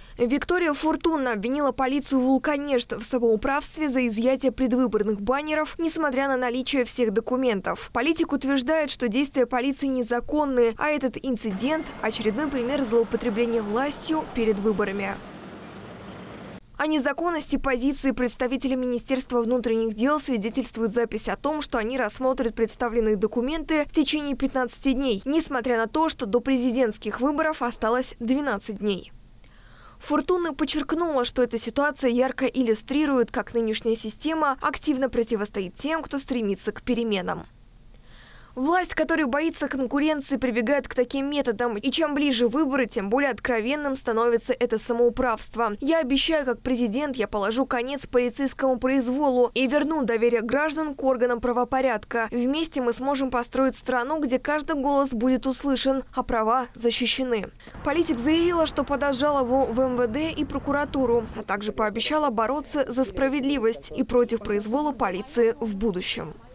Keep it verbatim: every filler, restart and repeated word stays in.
Виктория Фортуна обвинила полицию «Вулканнешт» в самоуправстве за изъятие предвыборных баннеров, несмотря на наличие всех документов. Политик утверждает, что действия полиции незаконны, а этот инцидент – очередной пример злоупотребления властью перед выборами. О незаконности позиции представителей Министерства внутренних дел свидетельствует запись о том, что они рассмотрят представленные документы в течение пятнадцати дней, несмотря на то, что до президентских выборов осталось двенадцать дней. Фортуна подчеркнула, что эта ситуация ярко иллюстрирует, как нынешняя система активно противостоит тем, кто стремится к переменам. Власть, которая боится конкуренции, прибегает к таким методам. И чем ближе выборы, тем более откровенным становится это самоуправство. Я обещаю, как президент, я положу конец полицейскому произволу и верну доверие граждан к органам правопорядка. Вместе мы сможем построить страну, где каждый голос будет услышан, а права защищены. Политик заявила, что подаст жалобу в эм вэ дэ и прокуратуру, а также пообещала бороться за справедливость и против произвола полиции в будущем.